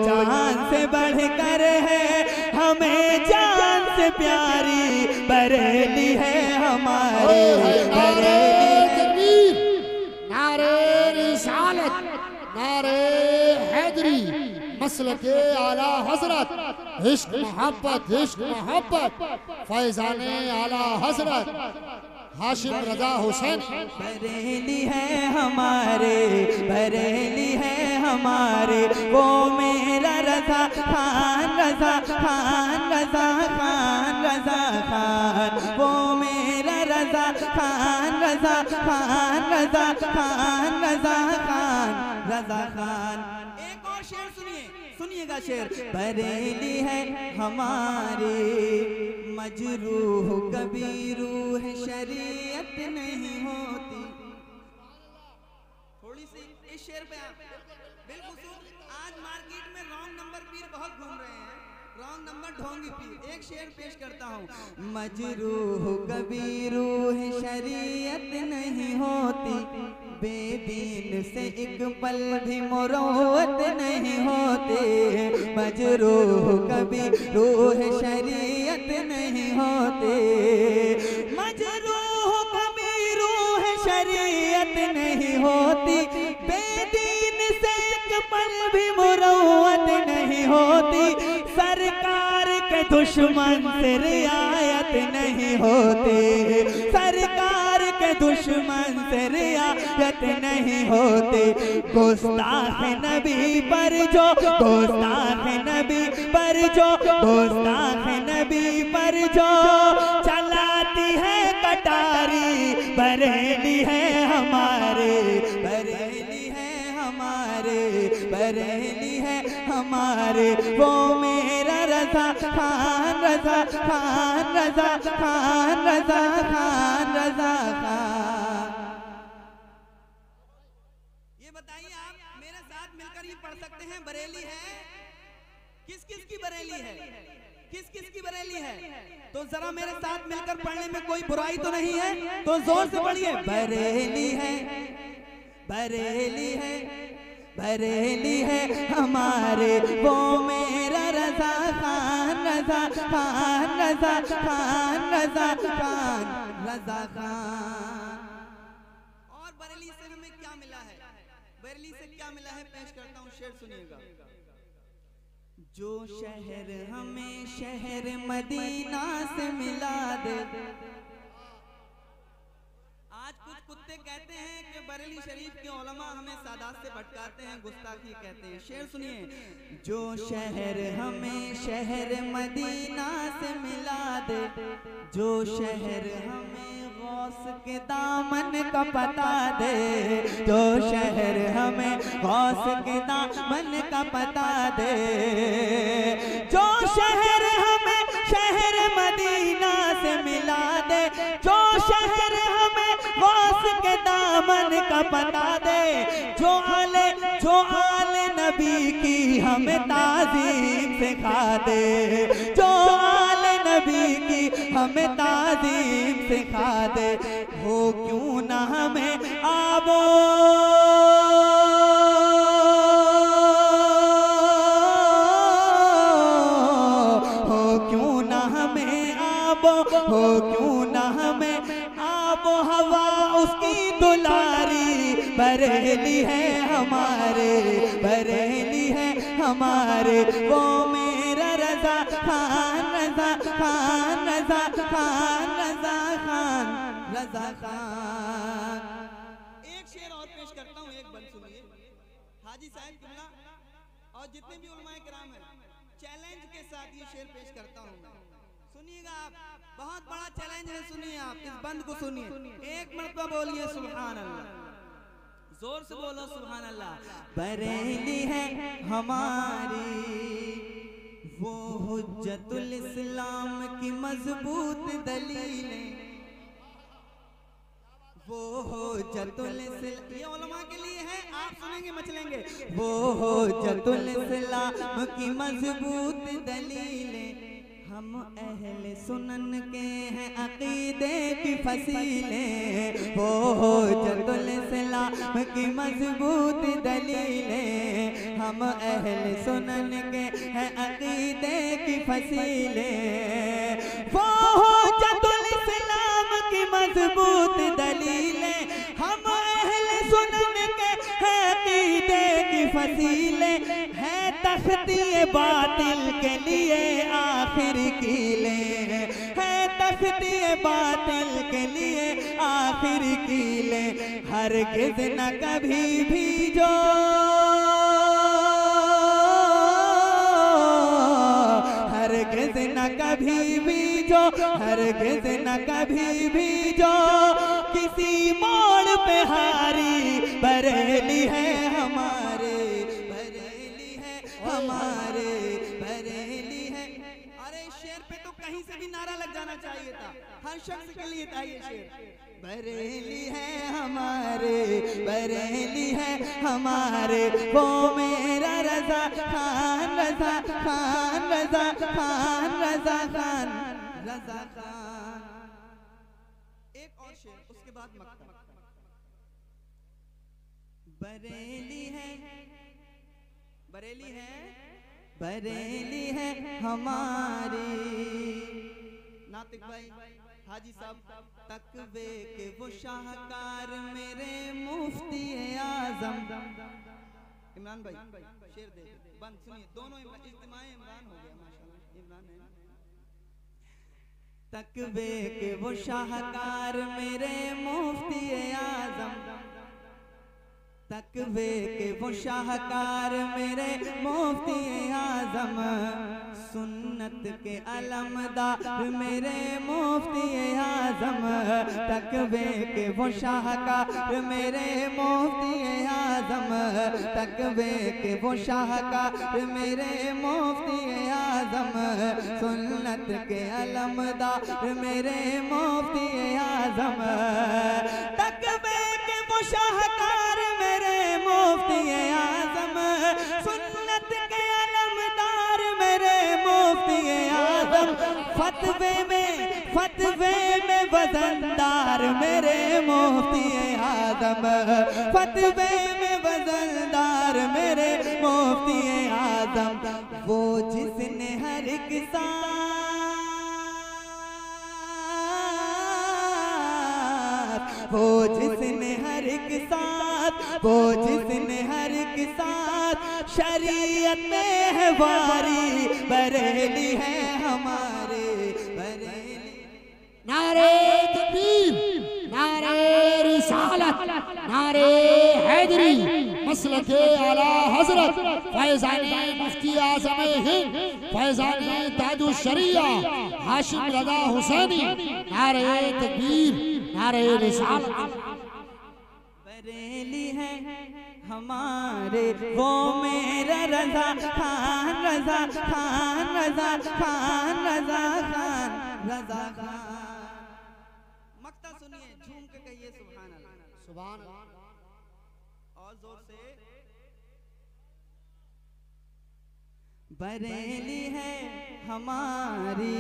जान से बढ़कर है, हमें जान से प्यारी बरेली है हमारी बरेली। नारे रिसालत, नारे हैदरी, मसलके आला हजरत, इश्क मोहब्बत, फैजाने आला हजरत हाशिम रजा हुसैन। बरेली है हमारे, बरेली है हमारे, वो मेरा रजा खान, रजा खान, रजा खान, रजा खान, वो मेरा रजा खान, रजा खान, रजा खान, रजा खान, रजा खान। एक और शेर सुनिए, सुनिएगा शेर। बरेली है हमारी, मजरूह कभी रूह शरीयत नहीं होती। थोड़ी सी इस शेर पे आप बिल्कुल आज मार्केट में रॉन्ग नंबर पीर बहुत घूम रहे हैं, रॉन्ग नंबर ढोंगी पीर। एक शेर पेश करता हूँ। मजरूह कभी रूह शरीयत नहीं होती, बेदीन से एक पल भी मुरव्वत नहीं होते, मजरूह कभी रूह शरीयत नहीं होते, मजरूह कभी रूह शरीयत नहीं होती, बेदीन से एक पल भी मुरव्वत नहीं होती, सरकार के दुश्मन से रियायत नहीं होती, सरकार के दुश्मन से रियायत नहीं होती। गुस्ताख नबी पर जो, गुस्ताख नबी पर जो, गुस्ताख नबी पर जो चलाती है कटारी, बरेली है हमारे, बरेली है हमारे, बरेली है हमारे, वो मेरा रजा खान, रजा खान, रजा खान, रजा खान, रजा खान। ये बताइए आप मेरे साथ मिलकर ये पढ़ सकते हैं, बरेली है किस किस की बरेली है, किस किस की बरेली है? तो जरा मेरे साथ मिलकर पढ़ने में कोई बुराई तो नहीं है, तो जोर से पढ़िए। बरेली है, बरेली है, बरेली है हमारे, वो मेरा रजा खान, रजा खान, रजा खान, रजा खान, रजा खान। और बरेली से हमें क्या मिला है, बरेली से क्या मिला है पेश करता हूँ, शेर सुनिएगा। जो शहर हमें शहर मदीना से मिला दे। आज कुछ कुत्ते कहते हैं कि बरेली शरीफ के उलमा हमें सादात से भटकाते हैं, गुस्ताखी कहते हैं। शेर सुनिए। जो शहर हमें शहर मदीना से मिला दे, जो शहर हमें गौस के दामन का पता दे, जो शहर हमें गौस के दामन का पता दे, जो शहर हमें शहर मदीना से मिला दे, जो शहर हमें गौस के दामन का पता दे, जो आले नबी की हमें ताज़ीम सिखा दे, जो आले नबी की हमें ताज़ीम सिखा दे, हो क्यों ना हमें आबो हो क्यों ना हमें आबो हवा उसकी दुलारी, बरेली है हमारे, बरेली है हमारे, वो मेरा रजा खान, रजा खान, रजा खान, रजा खान, रजा खान। एक शेर और पेश करता हूँ, एक बंद सुनिए। हाजी साहब किबला और जितने भी उलमाए किराम हैं, चैलेंज के साथ ये शेर पेश करता हूँ, सुनिएगा आप। बहुत बड़ा चैलेंज है, सुनिए आप, इस बंद को सुनिए। एक मरतबा बोलिए सुभान अल्लाह, जोर से बोलो सुभान अल्लाह। बरेली है हमारी, वो हुज्जतुल इस्लाम की मजबूत दलीलें, वो हुज्जतुल इस्लाम, ये उलमा के लिए है, आप सुनेंगे मचलेंगे। वो हुज्जतुल इस्लाम की मजबूत दलीलें हम अहले सुनन के हैं अकीदे की फसीलें, वो हुज्जतुल इस्लाम की मजबूत दलीलें। हम अहले सुनन के हैं अकीदे की फसीलें, वो हुज्जतुल इस्लाम की मजबूत दलीलें। हम अहले सुनन के हैं अकीदे की फसीलें, है तख्ती बातिल के लिए आखिर कीलें, है तख्ती बातिल के लिए आखिर कीलें। हरगिज़ न कभी भी जो हरगिज़ न कभी भी जो हरगिज़ न कभी भी जो किसी मोड़ पे हारी बरेली है हमारे, बरेली है हमारे, बरेली है। अरे शेर पे तो कहीं से भी नारा लग जाना चाहिए था, हर शख्स के लिए था ये शेर। बरेली है हमारे, बरेली है हमारे, वो मेरा रज़ा खान, रज़ा खान, रज़ा खान, रज़ा खान, रज़ा खान। एक और शेर, उसके बाद मक्ता। बरेली है, बरेली है, बरेली है हमारी। नातिक भाई हाजी साहब, तकवे के वो शाहकार मेरे मुफ्ती आजम। इमरान भाई शेर दे बंद, सुनिए दोनों इज्तिमाए इमरान हो गया माशाल्लाह, इमरान है। तकवे के वो शाहकार मेरे मुफ्ती आजम, तकवे के वो शाहकार मेरे मुफ्ती आजम, सुन्नत के अलमदार मेरे मुफ्ती आजम। तकवे के वो शाहकार मेरे मुफ्ती आजम, तकवे के वो शाहकार मेरे मुफ्ती आजम, सुन्नत के अलमदार मेरे मुफ्ती आजम। तकवे के वो शाहकार मेरे मुफ्ती आजम, सुन्नत के अलमदार मेरे मुफ्ती आजम। फतवे में वजनदार मेरे मुफ्ती आजम, फतवे में वजनदार मेरे मुफ्ती आजम। वो जिसने हर एक वो जिसने हर एक साथ, वो जिसने हर एक साथ शरीयत में है वारी, बरेली है हमारे, बरेली। नारे तकबीर, नारे रिसालत, नारे हैदरी, मसलके आला हजरत फैज़ाने मुफ्ती आज़म हिंद, फैज़ाने ताजुश शरिया हाशिम रज़ा हुसैनी। नारे तकबीर, नारे रिसालत। बरेली है हमारे, वो मेरा रज़ा खान, रज़ा खान, रज़ा खान, रज़ा खान, रज़ा खान। मक्ता सुनिए, झूम के कहिए सुभान अल्लाह, सुभान अल्लाह। और जोर से। बरेली है हमारी,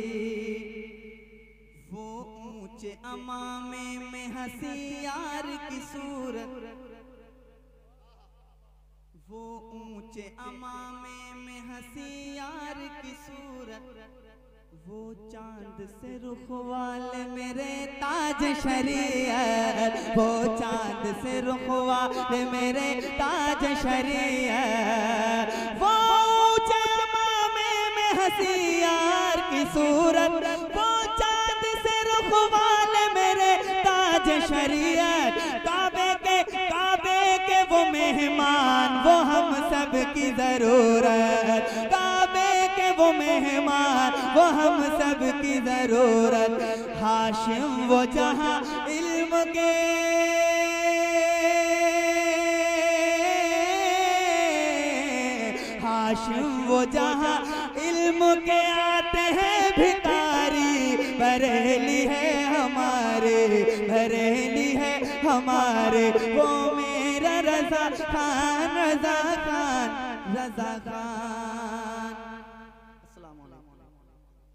वो ऊंचे अमामे में हंसी यार की सूरत, वो ऊंचे अमामे में हंसी यार की सूरत। वो चांद से रुख वाले मेरे ताज शरीयत, वो चांद से रुख वाले मेरे ताज शरीयत। वो ऊंचे अमामे में हंसी यार की सूरत, वो चांद से रुख वाले मेरे ताज शरीयत। काबे के वो मेहमान, वो हम सब की जरूरत। काबे के वो मेहमान, वो हम सब की जरूरत। हाशिम वो जहां इल्म के, हाशिम वो जहां इल्म के आते हैं भिखारी, बरेली है हमारे, बरेली है हमारे, वो मेरा रज़ा खान, रज़ा खान, रज़ा खान। अस्सलाम वालेकुम।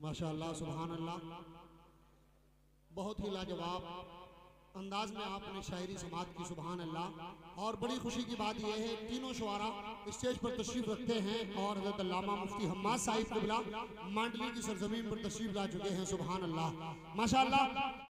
माशाअल्लाह, सुभान अल्लाह, बहुत ही लाजवाब अंदाज में आपने शायरी समात की, सुभान अल्लाह। और बड़ी खुशी की बात यह है तीनों शुआरा स्टेज पर तशरीफ रखते हैं और हज़रत अल्लामा मुफ्ती हम्माद साहिब क़िबला मांडली की सरजमीन पर तशरीफ ला चुके हैं, सुभान अल्लाह, माशाअल्लाह।